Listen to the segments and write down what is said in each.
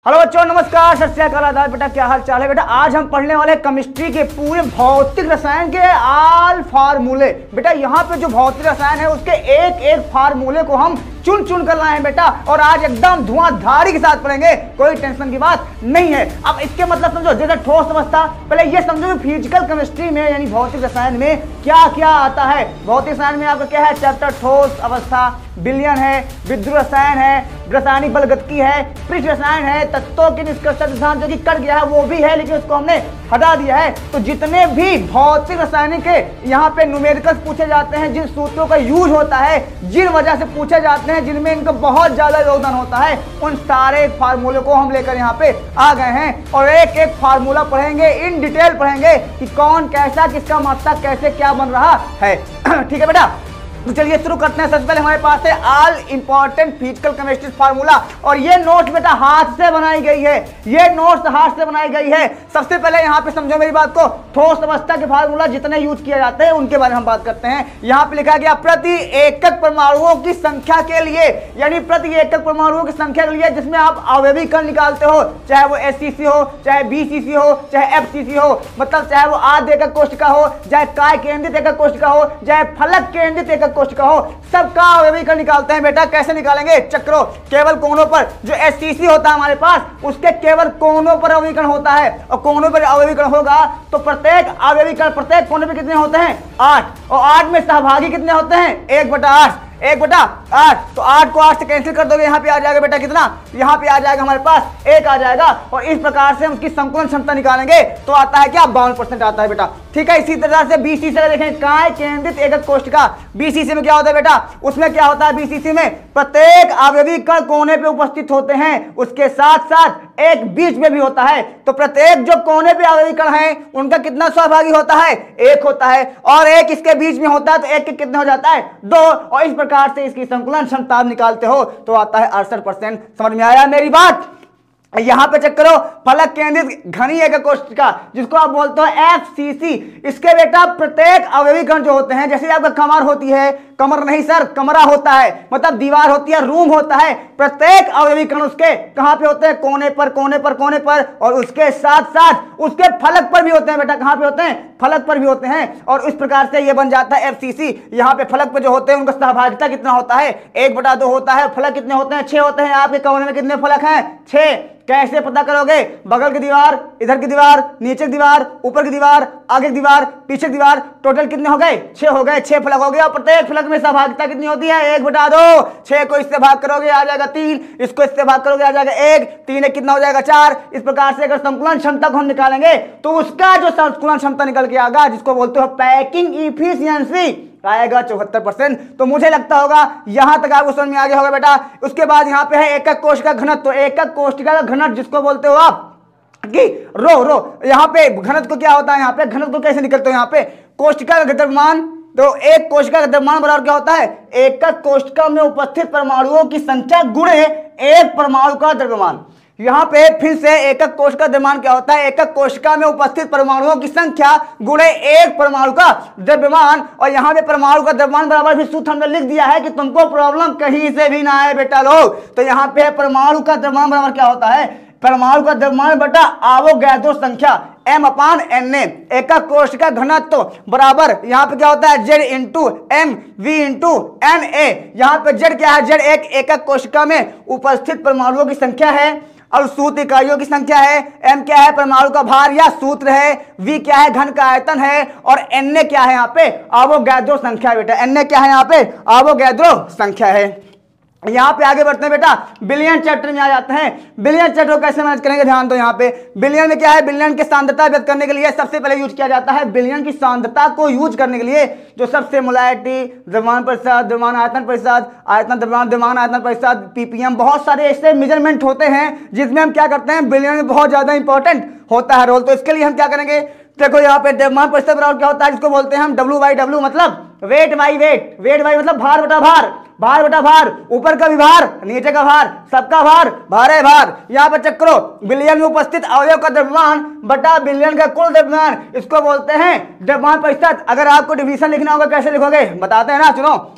Hello बच्चों, नमस्कार, सत श्री अकाल, आदाब बेटा। क्या हाल चाल है बेटा? आज हम पढ़ने वाले केमिस्ट्री के पूरे भौतिक रसायन के आल फार्मूले। बेटा यहाँ पे जो भौतिक रसायन है उसके एक एक फार्मूले को हम चुन चुन कर लाए हैं बेटा, और आज एकदम धुआंधारी के साथ पढ़ेंगे, कोई टेंशन की बात नहीं है। अब इसके मतलब समझो, जैसे ठोस अवस्था, पहले ये समझो कि फिजिकल केमिस्ट्री में यानी भौतिक रसायन में क्या क्या आता है। भौतिक रसायन में आपका क्या है? चैप्टर ठोस अवस्था, विलयन है, विद्युत रसायन है, रासायनिक बलगतिकी है, पृष्ठ रसायन है, तत्वों के निष्कर्ष सिद्धांत जो कि कट गया है वो भी है, लेकिन उसको हमने हटा दिया है। तो जितने भी भौतिक रासायनिक के यहाँ पे न्यूमेरिकल्स पूछे जाते हैं, जिन सूत्रों का यूज होता है, जिन वजह से पूछे जाते हैं, जिनमें इनका बहुत ज्यादा योगदान होता है, उन सारे फार्मूले को हम लेकर यहाँ पे आ गए हैं और एक एक फार्मूला पढ़ेंगे, इन डिटेल पढ़ेंगे कि कौन कैसा, किसका मात्रा कैसे क्या बन रहा है। ठीक है बेटा, तो चलिए शुरू करते हैं। सबसे पहले हमारे पास है all important physical chemistry formula, और ये नोट्स बेटा हाथ से बनाई गई है, ये नोट्स हाथ से बनाई गई है। सबसे पहले यहाँ पे समझो मेरी बात को, ठोस अवस्था के फार्मूला जितने यूज किए जाते हैं उनके बारे में हम बात करते हैं। यहाँ पे लिखा गया प्रति एकक परमाणुओं की संख्या के लिए, यानी प्रति एकक परमाणुओं की संख्या के लिए जिसमें आप आवेवी कण निकालते हो, चाहे वो SCC हो, चाहे BCC हो, चाहे FCC हो, मतलब चाहे वो आद्य एकक कोशिका हो, चाहे काय केंद्रित एकक कोशिका हो, चाहे फलक केंद्रित एकक कोशिका हो, सबका आवेवी कण निकालते हैं बेटा। कैसे निकालेंगे? चक्रों, केवल कोनों पर। जो SCC होता है हमारे पास, उसके केवल कोनों पर आवेवी कण होता है, और कोनों पर आवेवी कण होगा तो प्रत्येक आवेवी कण प्रत्येक कोने पे कितने होते हैं? 8, और 8 में सहभागी कितने होते हैं? 1/8, 1/8। तो 8 को 8 से कैंसिल कर दोगे, यहाँ पे आ जाएगा बेटा कितना? यहाँ पे आ जाएगा हमारे पास 1 आ जाएगा, और इस प्रकार से हम उसकी संकुलन क्षमता निकालेंगे तो आता है क्या? 52% आता है बेटा। ठीक है, इसी तरह से BCC से देखें, काय केंद्रित एकक कोशिका, BCC में क्या होता है बेटा? उसमें क्या होता है BCC में? प्रत्येक आवेवी कण कोने पे उपस्थित होते हैं, उसके साथ साथ एक बीच में भी होता है। तो प्रत्येक जो कोने पे आवेवी कण है उनका कितना सहभागी होता है? 1 होता है, और 1 इसके बीच में होता है तो 1 के कितने हो जाता है? 2, और इस प्रकार से इसकी संकुलन क्षमता निकालते हो तो आता है 68%। समझ में आया मेरी बात? यहां पे चेक करो, फलक केंद्रित घनी एकक कोशिका जिसको आप बोलते हो FCC, इसके बेटा प्रत्येक आवेवी कण जो होते हैं, जैसे आपका कमर होती है, कमर नहीं सर, कमरा होता है, मतलब दीवार होती है, रूम होता है, प्रत्येक आवेवी कण उसके कहां पे होते हैं? कोने पर, कोने पर, कोने पर, और उसके साथ साथ उसके फलक पर भी होते हैं बेटा। कहां पे होते हैं? फलक पर भी होते हैं, और इस प्रकार से ये बन जाता है FCC। यहाँ पे फलक पे जो होते हैं उनका सहभागिता कितना होता है? 1/2 होता है। फलक कितने होते हैं? 6 होते हैं। आपके कोने में कितने फलक हैं? 6। कैसे पता करोगे? बगल की दीवार, इधर की दीवार, नीचे की दीवार, ऊपर की दीवार, आगे की दीवार, पीछे की दीवार, टोटल कितने हो गए? 6 हो गए। 6 फलक हो गया, और प्रत्येक फलक में सहभागिता कितनी होती है? 1/2। 6 को इससे भाग करोगे आ जाएगा 3, इसको इससे भाग करोगे आ जाएगा 1, 3 1 कितना हो जाएगा? 4। इस प्रकार से अगर संकुलन क्षमता को हम निकालेंगे तो उसका जो संकुलन क्षमता निकल के आएगा, जिसको बोलते हो पैकिंग इफिशियंसी, आएगा 74%। तो मुझे लगता होगा यहां तक आपको समझ में आ गया होगा बेटा। उसके बाद यहाँ पे है एकक कोशिका घनत्व। तो एकक कोशिका का घनत्व जिसको बोलते हो आप कि रो, यहाँ पे घनत्व को क्या होता है? यहाँ पे घनत्व को कैसे निकलते हो? यहाँ पे कोशिका का द्रव्यमान, तो एक कोशिका का द्रव्यमान बराबर क्या होता है? एकक कोशिका में उपस्थित परमाणुओं की संख्या गुणे एक परमाणु का द्रव्यमान। यहाँ पे फिर से एकक कोशिका द्रव्यमान क्या होता है? एकक कोशिका में उपस्थित परमाणुओं की संख्या गुणे एक परमाणु का द्रव्यमान। और यहाँ पे परमाणु का द्रव्यमान बराबर भी सूत्र हमने लिख दिया है कि तुमको प्रॉब्लम कहीं से भी ना आए बेटा लोग। तो यहाँ पे परमाणु का द्रव्यमान बराबर क्या होता है? परमाणु का द्रव्यमान बेटा आवोगैद्रो संख्या M/Na। एकक कोशिका घनत्व बराबर यहाँ पे क्या होता है? Z × MV/Na। यहाँ पे Z क्या है? Z एक एकक कोशिका में उपस्थित परमाणुओं की संख्या है, और सूत्र इकाइयों की संख्या है, M क्या है? परमाणु का भार या सूत्र है, V क्या है? घन का आयतन है, और Na क्या है? यहाँ पे आवोगैद्रो संख्या है बेटा। Na क्या है? यहाँ पे आवोगैद्रो संख्या है। यहाँ पे आगे बढ़ते हैं बेटा, बिलियन चैप्टर में आ जाते हैं। बिलियन चैप्टर को कैसे मैनेज करेंगे? ध्यान दो, यहाँ पे बिलियन में क्या है? बिलियन की सांद्रता व्यक्त करने के लिए सबसे पहले यूज किया जाता है। बिलियन की सांद्रता को यूज करने के लिए जो सबसे मोलैरिटी, द्रव्यमान प्रतिशत, द्रव्यमान आयतन प्रतिशत, आयतन द्रव्यमान, द्रव्यमान आयतन प्रतिशत, ppm, बहुत सारे ऐसे मेजरमेंट होते हैं जिसमें हम क्या करते हैं? बिलियन में बहुत ज्यादा इंपॉर्टेंट होता है रोल। तो इसके लिए हम क्या करेंगे? देखो यहाँ पे द्रव्यमान प्रतिशत बराबर क्या होता है? जिसको बोलते हैं हम W/W, मतलब weight by weight. Weight by मतलब भार बटा भार, भार बटा भार, ऊपर का भी भार, नीचे का भार, सबका भार, भार है भार। यहाँ पर चेक करो, बिलियन में उपस्थित अवयव का द्रव्यमान बटा बिलियन का कुल द्रव्यमान, इसको बोलते हैं द्रव्यमान प्रतिशत। अगर आपको डिवीजन लिखना होगा कैसे लिखोगे? बताते हैं ना, सुनो।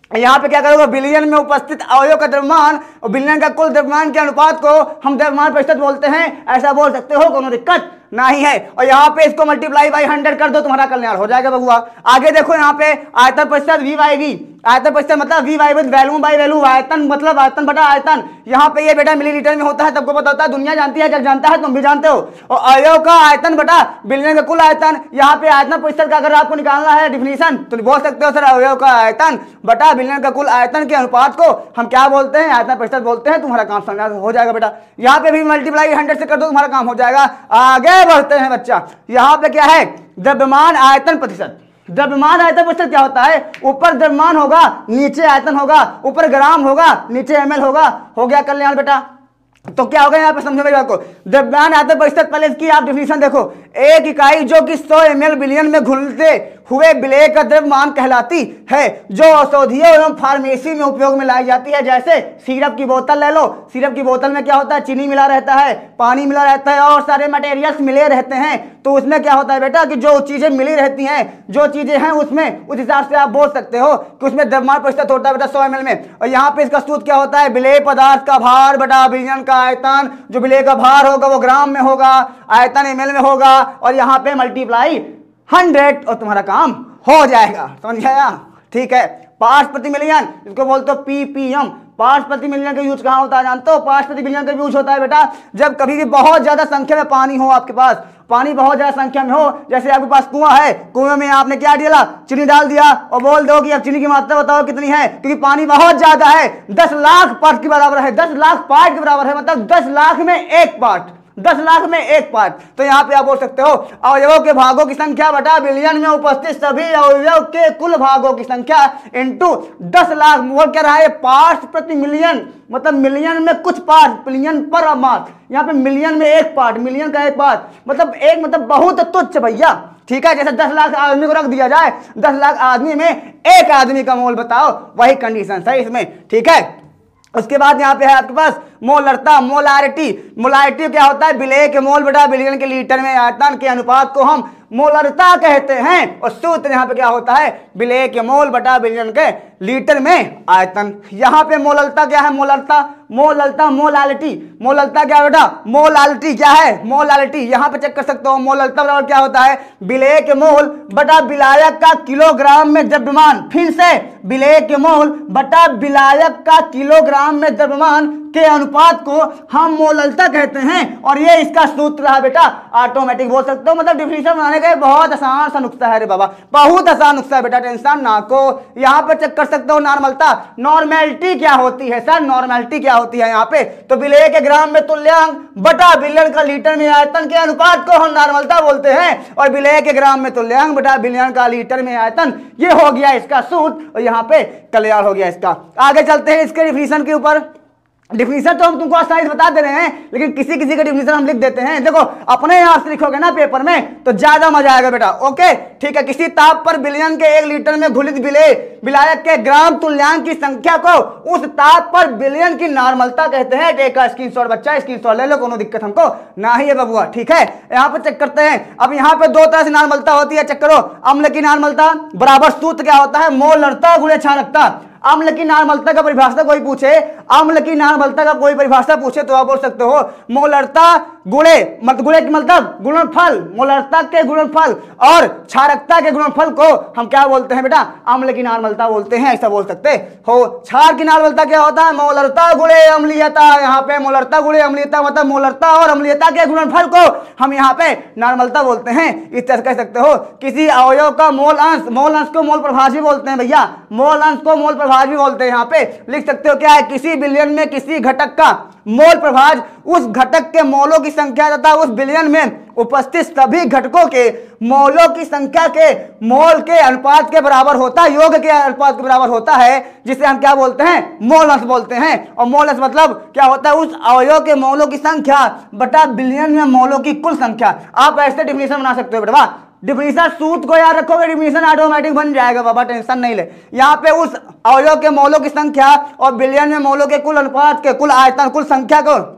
यहाँ पे क्या करोगे, बिलियन में उपस्थित अवयव का द्रव्यमान और बिलियन का कुल द्रव्यमान के अनुपात को हम द्रव्यमान प्रतिशत बोलते हैं, ऐसा बोल सकते हो, कोनो दिक्कत नहीं है। और यहाँ पे इसको मल्टीप्लाई बाई 100 कर दो, तुम्हारा कल्याण हो जाएगा बबुआ। आगे देखो यहाँ पे आयतन प्रतिशत वी बाई वी, आयतन प्रतिशत मतलब V by volume by value, आयतन मतलब आयतन बटा आयतन। यहाँ पे ये बेटा मिलीलीटर में होता है, सबको पता होता है, दुनिया जानती है, जग जानता है, तुम भी जानते हो। और अवयव का आयतन बटा बिलियन का कुल आयतन, यहाँ पे आयतन प्रतिशत का अगर आपको निकालना है डिफिनीशन तो बोल सकते हो सर अवयव का आयतन बटा बिलियन का कुल आयतन के अनुपात को हम क्या बोलते हैं, आयतन प्रतिशत बोलते हैं। तुम्हारा काम समझ हो जाएगा बेटा। यहाँ पे भी मल्टीप्लाई 100 से कर दो, तुम्हारा काम हो जाएगा। आगे बढ़ते हैं बच्चा, यहाँ पे क्या है, द्रव्यमान आयतन प्रतिशत। द्रव्यमान आयतन प्रतिशत क्या होता है, ऊपर द्रव्यमान होगा नीचे आयतन होगा, ऊपर ग्राम होगा नीचे ml होगा। हो गया कल्याण बेटा। तो क्या होगा यहाँ पे समझो मेरी बात को, द्रव्यमान आयतन प्रतिशत, पहले इसकी आप डिफिनीशन देखो, एक इकाई जो कि 100 ml बिलियन में घुलते हुए विलेय का द्रव्यमान कहलाती है, जो औषधीय एवं फार्मेसी में उपयोग में लाई जाती है। जैसे सिरप की बोतल ले लो, सिरप की बोतल में क्या होता है, चीनी मिला रहता है, पानी मिला रहता है और सारे मटेरियल्स मिले रहते हैं। तो उसमें क्या होता है बेटा कि जो चीजें मिली रहती हैं, जो चीजें हैं उसमें, उस हिसाब से आप बोल सकते हो कि उसमें द्रव्यमान प्रतिशत होता है बेटा 100 ml में। और यहाँ पे इसका सूत्र क्या होता है, विलेय पदार्थ का भार बटा विलियन का आयतन। जो विलेय का भार होगा वो ग्राम में होगा, आयतन ml में होगा, और यहाँ पे मल्टीप्लाई 100 और तुम्हारा काम हो जाएगा। समझ आया, ठीक है। पार्ट्स प्रति मिलियन, इसको बोलते हो पीपीएम। पार्ट्स प्रति मिलियन का यूज कहाँ होता है जानते हो, पार्ट्स प्रति मिलियन का यूज होता है बेटा जब कभी भी बहुत ज्यादा संख्या में पानी हो, आपके पास पानी बहुत ज्यादा संख्या में हो। जैसे आपके पास कुआं है, कुएं में आपने क्या डाला, चीनी डाल दिया और बोल दो कि अब चीनी की मात्रा बताओ कितनी है, क्योंकि पानी बहुत ज्यादा है, 10 लाख पार्ट के बराबर है, 10 लाख पार्ट के बराबर है, मतलब 10 लाख में एक पार्ट, 10 लाख में एक पार्ट। तो यहाँ पे आप बोल सकते हो अवयवों के भागों की संख्या बटा बिलियन में उपस्थित सभी अवयव के कुल भागों की संख्या इनटू 10 लाख। बोल क्या रहा है, पार्ट्स प्रति मिलियन, मतलब मिलियन में कुछ पार्ट, मिलियन पर मास। यहाँ पे मिलियन में एक पार्ट, मिलियन का एक पार्ट, मतलब एक, मतलब बहुत तुच्छ भैया, ठीक है। जैसे 10 लाख आदमी को रख दिया जाए, 10 लाख आदमी में एक आदमी का मोल बताओ, वही कंडीशन है इसमें, ठीक है। उसके बाद यहाँ पे है आपके पास मोलरता, मोलारिटी। मोलारिटी क्या होता है, विलेय के मोल बटा बिलियन के लीटर में आयतन के अनुपात को हम मोलरता कहते हैं। और सूत्र यहाँ पे क्या होता है, विलेय के मोल बटा बिलियन के लीटर में आयतन। यहाँ पे मोलरता क्या है, मोलरता, मोलरता, मोलालिटी। मोलरता क्या बेटा, मोलालिटी क्या है, मोलालिटी। यहाँ पे चेक कर सकते हो, मोलरता बराबर क्या होता है, विलेय के मोल बटा विलायक का किलोग्राम में द्रव्यमान। फिर से विलेय के मोल बटा विलायक का किलोग्राम में द्रव्यमान के अनुपात को हम मोलरता कहते हैं। और ये इसका सूत्र रहा बेटा, ऑटोमेटिक बोल सकते हो, मतलब डिफिनीशन बनाने का बहुत आसान सा नुस्खा है रे बाबा, बहुत आसान नुस्खा है बेटा, टेंशन ना को। यहाँ पे चेक कर सकते हो नॉर्मलता, नॉर्मेलिटी क्या होती है सर, नॉर्मेलिटी क्या होती है यहाँ पे, तो विलेय के ग्राम में तुल्यांक बटा बिलियन का लीटर में आयतन के अनुपात को हम नॉर्मलता बोलते हैं। और विलेय के ग्राम में तुल्यांक बटा बिलियन का लीटर में आयतन, ये हो गया इसका सूत्र और यहाँ पे क्लियर हो गया इसका। आगे चलते हैं इसके डिफिनीशन के ऊपर। डिफिनीशन तो हम तुमको आसानी से बता दे रहे हैं, लेकिन किसी किसी का डिफिनीशन हम लिख देते हैं। देखो अपने आप से लिखोगे ना पेपर में तो ज्यादा मजा आएगा बेटा, ओके ठीक है। किसी ताप पर बिलियन के 1 लीटर में घुलित विलायक के ग्राम तुल्यांक की संख्या को उस ताप पर बिलियन की नॉर्मलता कहते हैं। टेक स्क्रीनशॉट बच्चा, स्क्रीनशॉट ले लो, कोनो दिक्कत हमको ना ही है बबुआ, ठीक है। यहाँ पे चेक करते हैं। अब यहाँ पे दो तरह से नॉर्मलता होती है, चेक करो। अम्ल की नॉर्मलता बराबर सूत्र क्या होता है, मोलरता गुणे क्षारकता। अम्ल की नॉर्मलता का परिभाषा कोई पूछे, अम्ल की नॉर्मलता का कोई परिभाषा पूछे तो आप बोल सकते हो मोलरता गुणे, गुणे मतलब गुणनफल, मोलरता के गुणनफल और क्षारकता के गुणनफल को हम क्या बोलते हैं बेटा, अम्ल की नॉर्मलता बोलते हैं, ऐसा बोल सकते हो। क्षार की नॉर्मलता क्या होता है, मोलरता गुणे अम्लीयता। यहाँ पे मोलरता गुणे अम्लीयता मतलब मोलरता और अम्लीयता के गुणनफल को हम यहाँ पे नॉर्मलता बोलते हैं। इस तरह कह सकते हो किसी अवयव का मोल अंश, मोल अंश को मोल प्रभाज भी बोलते हैं भैया, मोल अंश को मोल प्रभाज भी बोलते हैं। यहाँ पे लिख सकते हो क्या है, किसी बिलियन में किसी घटक का मोल प्रभाज उस घटक के मोलों की संख्या तथा उस बिलियन में उपस्थित सभी घटकों के मोलों की संख्या के मोल के अनुपात के बराबर होता है, योग के अनुपात के बराबर होता है, जिसे हम क्या बोलते हैं, मोल अंश बोलते हैं। और मोल अंश मतलब क्या होता है, उस अवयव के मोलों की संख्या बटा बिलियन में मोलों की कुल संख्या। आप ऐसे डिफिनीशन बना सकते हो बेटा, डिफिनीशन सूत्र को याद रखोगे, डिफिनीशन ऑटोमेटिक बन जाएगा बाबा, टेंशन नहीं ले। यहाँ पे उस अवयव के मोलों की संख्या और बिलियन में मोलों के कुल अनुपात के कुल आयतन, कुल संख्या को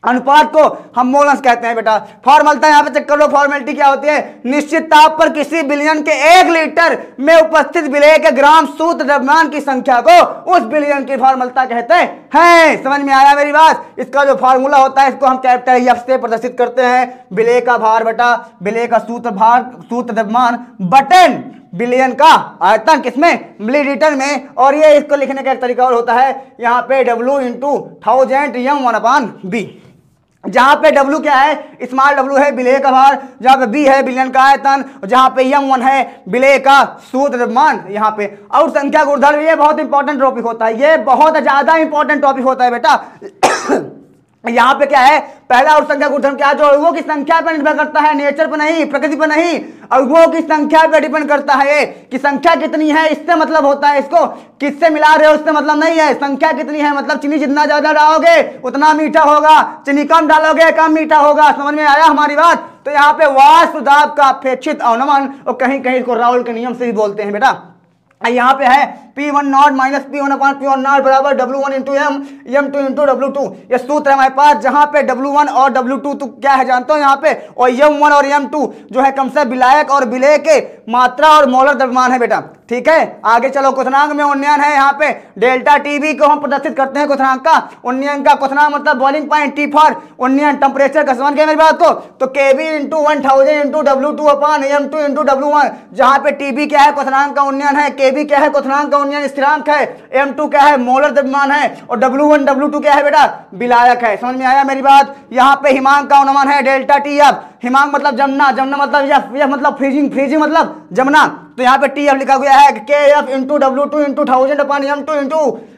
अनुपात को हम मोलस कहते हैं बेटा। फॉर्मलता यहाँ पे चेक कर लो, फॉर्मेलिटी क्या होती है, निश्चित ताप पर किसी बिलियन के 1 लीटर में उपस्थित विलेय के ग्राम शुद्ध द्रव्यमान की संख्या को उस बिलियन की फॉर्मलता कहते हैं। समझ में आया मेरी बात। इसका जो फॉर्मूला होता है इसको हम कैपिटल एफ से प्रदर्शित करते हैं। विलेय का भार बेटा, विलेय का सूत्र भार, सूत्र द्रव्यमान बटन बिलियन का आयतन किसमें, मिलीलीटर में। और ये इसको लिखने का एक तरीका और होता है, यहाँ पे W इंटू 1000 m1/b, जहां पे W क्या है, स्मॉल w है विलेय का भार, जहां पे B है बिलियन का आयतन, जहां पे m1 है विलेय का शुद्ध द्रव्यमान। यहाँ पे और संख्या गुणधर्म, ये बहुत इंपॉर्टेंट टॉपिक होता है, ये बहुत ज्यादा इंपॉर्टेंट टॉपिक होता है बेटा। यहाँ पे क्या है, पहला और संख्या गुणधर्म क्या, जो अणुओं की संख्या पर निर्भर करता है, नेचर पर नहीं, प्रकृति पर नहीं, अणुओं की संख्या पर डिपेंड करता है कि संख्या कितनी है, इससे मतलब होता है, इसको किससे मिला रहे हो उससे मतलब नहीं है, संख्या कितनी है मतलब चीनी जितना ज्यादा डालोगे उतना मीठा होगा, चीनी कम डालोगे कम मीठा होगा। समझ में आया हमारी बात। तो यहाँ पे वाष्प दाब का अपेक्षित अवनमन, और कहीं कहीं इसको राउल के नियम से भी बोलते हैं बेटा। यहाँ पे है P1 not minus P1 P1 not बराबर W1 into M, M2 into W2। ये सूत्र है हमारे पास, जहाँ पे W1 और W2 तो क्या है जानते हो यहाँ पे, और M1 और M2 जो है कम से विलायक और विलेय के मात्रा और मोलर द्रव्यमान है बेटा। ठीक है, आगे चलो। क्वथनांक में उन्नयन है, यहाँ पे डेल्टा टीबी को हम प्रदर्शित करते हैं क्वथनांक का। उन्नयन का क्वथनांक मतलब बॉइलिंग पॉइंट, टी फॉर उन्नयन टेम्परेचर का। समझ गए मेरी बात को। तो Kb into 1000 into W2 upon M2 into W1, जहाँ पे टीबी क्या है, क्वथनांक का उन्नयन है, केबी क्या है, क्वथनांक का उन्नयन स्थिरांक है, M2 क्या है, मोलर द्रव्यमान है, और W1 W2 क्या है बेटा, विलायक है। समझ में आया मेरी बात। यहाँ पे हिमांक का अनुमान है डेल्टा टी एफ, हिमांक मतलब जमना, जमना मतलब यफ मतलब फ्रीजिंग, फ्रीजिंग मतलब जमना। तो यहाँ पे टी एफ लिखा गया है के F into W2 into 1000 upon M2 into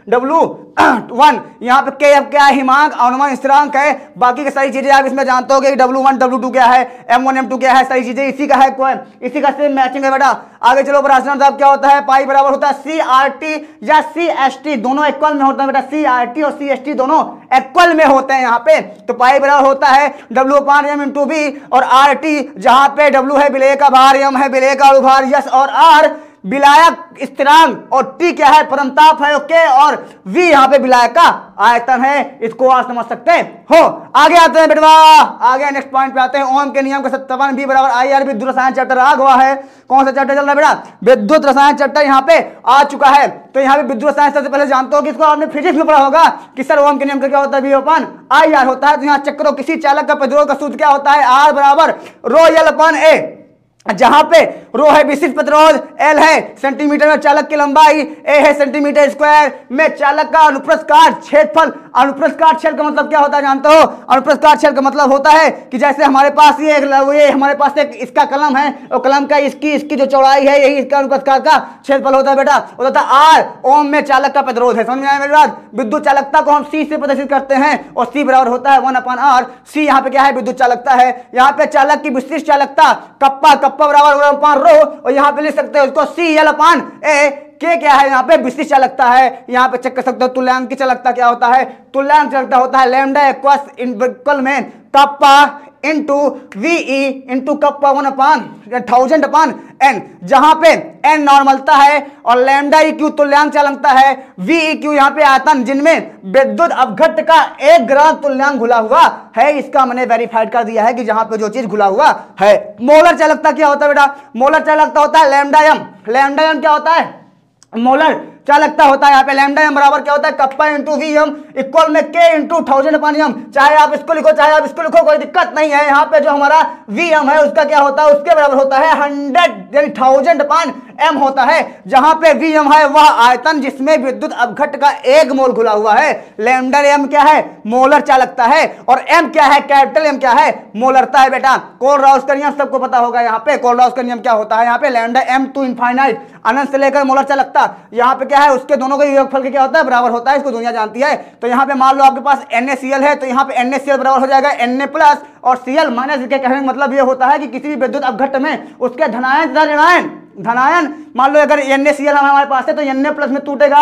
W1। यहाँ पे के एफ क्या है, हिमांक अनुमान स्थिरांक है। बाकी की सारी चीजें आप इसमें जानते हो कि W1 W2 क्या है, M1 M2 क्या है, सारी चीजें इसी का है, इसी का सेम मैचिंग है बेटा। आगे चलो, राशनल दाब क्या होता है, पाई बराबर होता है CRT या CST, दोनों इक्वल में होता है बेटा। CRT और CST दोनों इक्वल में होते हैं यहाँ पे। तो पाई बराबर होता है W upon M into B, और RT जहाँ पे W है विलेय का भार, M है विलेय का अणुभार, यस और R विलायक स्थिरांक, और T क्या है, परमताप है, ओके, और V यहाँ पे विलायक का आयतन है। इसको आप समझ सकते हो। आगे आते हैं बेटवा, आगे नेक्स्ट पॉइंट पे आते हैं। ओम के नियम का सत्यापन, B बराबर IR विद्युत रसायन चैप्टर आ गया है। कौन सा चैप्टर चल रहा है बेटा, विद्युत रसायन चैप्टर यहाँ पे आ चुका है। तो यहाँ पे विद्युत रसायन सबसे पहले जानते हो कि इसको आपने फिजिक्स में पढ़ा होगा कि सर ओम के नियम का क्या होता है, V अपान IR होता है। तो यहाँ चेक करो, किसी चालक का प्रतिरोध का सूत्र क्या होता है, R बराबर रो L अपान A, जहां पे रो है विशिष्ट प्रतिरोध, एल है सेंटीमीटर में चालक की लंबाई, ए है सेंटीमीटर स्क्वायर में चालक का अनुप्रस्थ काट क्षेत्रफल। अनुप्रस्थ काट क्षेत्र का मतलब क्या होता है जानते हो, अनुप्रस्थ काट क्षेत्र का मतलब होता है कि जैसे हमारे पास ये हमारे पास एक इसका कलम है, और कलम का इसकी जो चौड़ाई है, यही इसका अनुप्रस्थ काट का क्षेत्रफल होता है बेटा। वो होता है आर, ओम में चालक का प्रतिरोध है। समझ में आया मेरी बात। विद्युत चालकता को हम सी से प्रदर्शित करते हैं, और सी बराबर होता है 1 अपान आर। सी यहाँ पे क्या है, विद्युत चालकता है। यहाँ पे चालक की विशिष्ट चालकता कप्पा बराबर अपान रो, और यहाँ पे लिख सकते हो इसको CL अपान ए। के क्या है यहाँ पे, विशिष्ट चालकता है। यहाँ पे चेक कर सकते हो तुल्यांक की चालकता क्या होता है, तुल्यांक चालकता होता है लैम्डा इक्वल में kappa into VE into kappa 1 upon 1000 upon N, जहां पे N नॉर्मलता है और लैम्डा EQ तुल्यांक चालकता है, VEQ यहाँ पे आयतन जिनमें विद्युत अपघट्ट का 1 ग्राम तुल्यांक घुला हुआ है। इसका मैंने वेरीफाइड कर दिया है कि जहां पे जो चीज घुला हुआ है। मोलर चालकता क्या होता है बेटा, मोलर चालकता होता है लैम्डा एम। लैम्डा एम क्या होता है, मोलर चालकता होता है। यहाँ पे लैम्डा एम बराबर क्या होता है, kappa into V M equal में के इंटू 1000 अपान एम। चाहे आप इसको लिखो चाहे आप इसको लिखो, कोई दिक्कत नहीं है। यहाँ पे जो हमारा वी एम है उसका क्या होता है, उसके बराबर होता है 100 यानी 1000 अपान एम होता है। जहां पे वी एम है वह आयतन जिसमें विद्युत अपघट्ट का 1 मोल घुला हुआ है। लैम्डा एम क्या है, मोलर चालकता है, और एम क्या है, कैपिटल एम क्या है, मोलरता है बेटा। कोलराउस का नियम सबको पता होगा। यहाँ पे कोलराउस का नियम क्या होता है, यहाँ पे लैम्डा एम टू इनफाइनाइट, अनंत से लेकर मोलर चालकता, यहाँ पे क्या है उसके दोनों का योगफल क्या होता है, बराबर होता है। इसको दुनिया जानती है। तो यहाँ पे मान लो आपके पास NaCl है, तो यहाँ पे NaCl बराबर हो जाएगा Na प्लस और Cl माइनस। इसके कहने का मतलब ये होता है कि किसी भी विद्युत अपघट्ट में उसके धनायन तथा ऋणायन, धनायन मान लो अगर NaCl हमारे पास है तो Na प्लस में टूटेगा,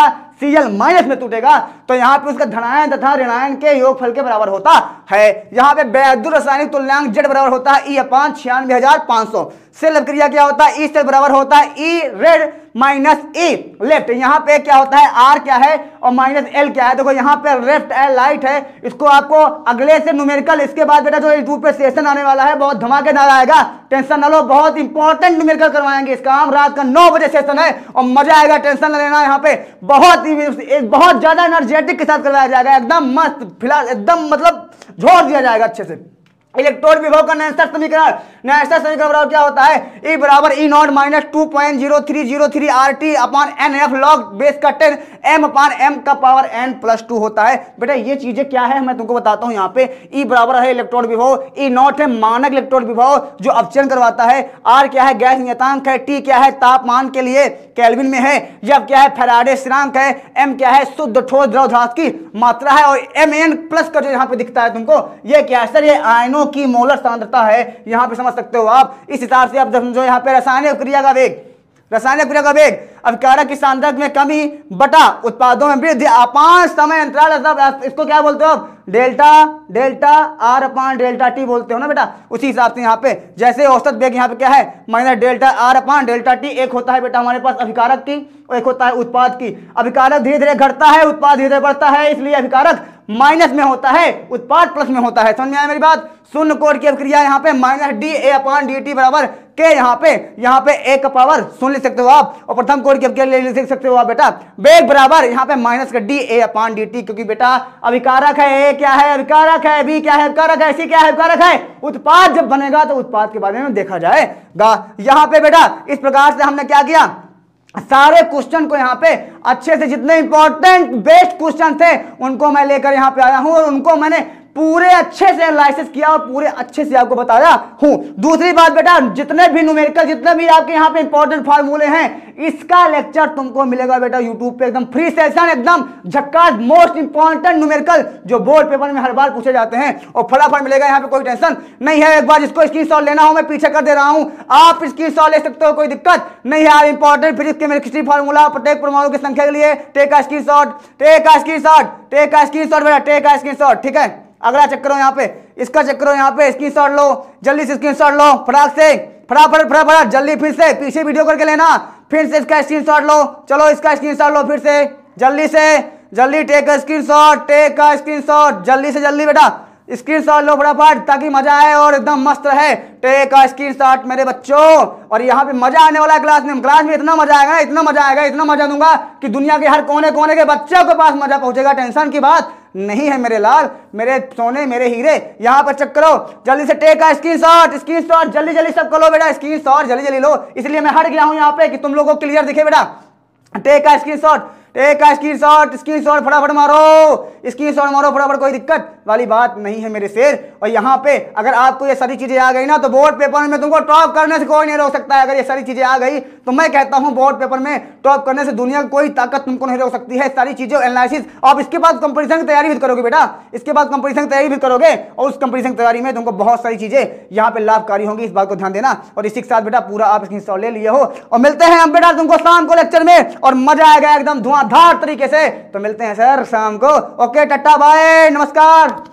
Cl माइनस में टूटेगा तो यहाँ पे उसका धनायन तथा ऋणायन के योगफल के बराबर होता है। यहाँ पे वैद्युत रासायनिक तुल्यांक Z बराबर होता है E/96,500। सेल क्रिया क्या होता है, E सेल बराबर होता है E red minus E left. यहाँ पे क्या होता है, R क्या है और माइनस L क्या है। देखो यहाँ पे लेफ्ट है, लाइट है, इसको आपको अगले से न्यूमेरिकल, इसके बाद बेटा जो यूट्यूब पे सेशन आने वाला है बहुत धमाकेदार आएगा, टेंशन ना लो, बहुत इंपॉर्टेंट न्यूमेरिकल करवाएंगे इसका। हम रात का 9 बजे सेशन है और मजा आएगा, टेंशन न लेना। यहाँ पे बहुत ज्यादा एनर्जेटिक के साथ करवाया जाएगा, एकदम मस्त, फिलहाल एकदम मतलब झोड़ दिया जाएगा अच्छे से। इलेक्ट्रॉन विभव का नैसर्गिक समीकरण बराबर क्या होता है, E बराबर E0 minus 2.0303 RT upon NF log base का 10 M अपॉन M का पावर n प्लस 2 होता है। बेटा ये चीजें क्या है मैं तुमको बताता हूं। यहाँ पे E बराबर है इलेक्ट्रॉन विभव, E0 है मानक इलेक्ट्रॉन विभव जो अपचयन करवाता है, R क्या है गैस नियतांक है, T क्या है तापमान के लिए केल्विन में है, F क्या है फैराडे स्थिरांक है, M क्या है शुद्ध ठोस द्रव ध्रुव की मात्रा है और Mn प्लस का जो यहाँ पे दिखता है तुमको ये क्या है सर, ये आयनों की मोलर सांद्रता है। यहां पे समझ सकते हो आप, इस हिसाब से आप समझो यहाँ पे रासायनिक क्रिया का वेग अभिकारक की सांद्रता में कमी बटा उत्पादों में वृद्धि अपान समय अंतराल, इसको क्या बोलते हो आप, delta R upon delta T बोलते हो ना बेटा। उसी हिसाब से यहाँ पे जैसे औसत वेग यहाँ पे क्या है minus delta R upon delta T, एक होता है बेटा हमारे पास अभिकारक की और एक होता है उत्पाद की। अभिकारक धीरे धीरे घटता है, उत्पाद धीरे धीरे बढ़ता है, इसलिए अभिकारक माइनस में होता है, उत्पाद प्लस में होता है। समझ में आया मेरी बात। शून्य कोण की अभिक्रिया यहाँ पे minus D A upon D T बराबर के, यहाँ पे ए का पावर शून्य लिख सकते हो आप, और प्रथम कोण की अभिक्रिया लिख सकते हो आप बेटा वेग बराबर यहाँ पे माइनस का D A upon D T, क्योंकि बेटा अभिकारक है, ए क्या है अभिकारक है, बी क्या है अभिकारक है, सी क्या है अभिकारक है। उत्पाद जब बनेगा तो उत्पाद के बारे में देखा जाएगा। यहाँ पे बेटा इस प्रकार से हमने क्या किया, सारे क्वेश्चन को यहाँ पे अच्छे से, जितने इंपॉर्टेंट बेस्ट क्वेश्चन थे उनको मैं लेकर यहाँ पे आया हूं और उनको मैंने पूरे अच्छे से एनालिसिस किया और पूरे अच्छे से आपको बताया हूं। दूसरी बात बेटा, जितने भी न्यूमेरिकल, जितने भी आपके यहाँ पे इंपॉर्टेंट फार्मूले हैं, इसका लेक्चर तुमको मिलेगा बेटा यूट्यूब पे, एकदम फ्री सेशन, एकदम झक्कास, मोस्ट इंपॉर्टेंट न्यूमेरिकल जो बोर्ड पेपर में हर बार पूछे जाते हैं और फटाफट मिलेगा। यहाँ पे कोई टेंशन नहीं है। एक बार जिसको स्क्रीनशॉट लेना हो मैं पीछे कर दे रहा हूं, आप स्क्रीनशॉट ले सकते हो, कोई दिक्कत नहीं है। इंपॉर्टेंट फिजिक्स केमिस्ट्री फार्मूला प्रत्येक परमाणु की संख्या के लिए, टेक का स्क्रीनशॉट बेटा, टेक का स्क्रीनशॉट। ठीक है, अगला चेक करो यहाँ पे, इसका चेक करो यहाँ पे, स्क्रीनशॉट लो, जल्दी से स्क्रीनशॉट लो, फटाफट जल्दी, फिर से पीछे वीडियो करके लेना, फिर से इसका स्क्रीनशॉट लो, चलो इसका स्क्रीनशॉट लो, फिर से जल्दी टेक का स्क्रीनशॉट, जल्दी बेटा स्क्रीनशॉट लो फटाफट, ताकि मजा आए और एकदम मस्त रहे। टेक का स्क्रीनशॉट मेरे बच्चों, और यहाँ पे मजा आने वाला है क्लास में इतना मजा आएगा, इतना मजा दूंगा कि दुनिया के हर कोने कोने के बच्चों के पास मजा पहुंचेगा। टेंशन की बात नहीं है मेरे लाल, मेरे सोने, मेरे हीरे। यहाँ पर चेक करो जल्दी से, टेक का स्क्रीनशॉट जल्दी सब करो बेटा, स्क्रीनशॉट जल्दी लो, इसलिए मैं हट गया हूँ यहाँ पे कि तुम लोगों को क्लियर दिखे बेटा। टेक का स्क्रीनशॉट फटाफट मारो फटाफट, कोई दिक्कत वाली बात नहीं है मेरे शेर। और यहाँ पे अगर आपको ये सारी चीजें आ गई ना तो बोर्ड पेपर में तुमको टॉप करने से कोई नहीं रोक सकता है। अगर ये सारी चीजें आ गई तो मैं कहता हूँ बोर्ड पेपर में टॉप करने से दुनिया की कोई ताकत तुमको नहीं रोक सकती है। सारी चीजें एनालिसिस, आप इसके बाद कंपटीशन की तैयारी भी करोगे बेटा, इसके बाद कंपटीशन की तैयारी भी करोगे और उस कंपटीशन की तैयारी में तुमको बहुत सारी चीजें यहाँ पे लाभकारी होंगी, इस बात को ध्यान देना। और इसी के साथ बेटा पूरा आप स्क्रीनशॉट ले लिए हो और मिलते हैं हम बेटा तुमको शाम को लेक्चर में, और मजा आएगा एकदम धुआंधार तरीके से। तो मिलते हैं सर शाम को। ओके, टाटा बाय, नमस्कार।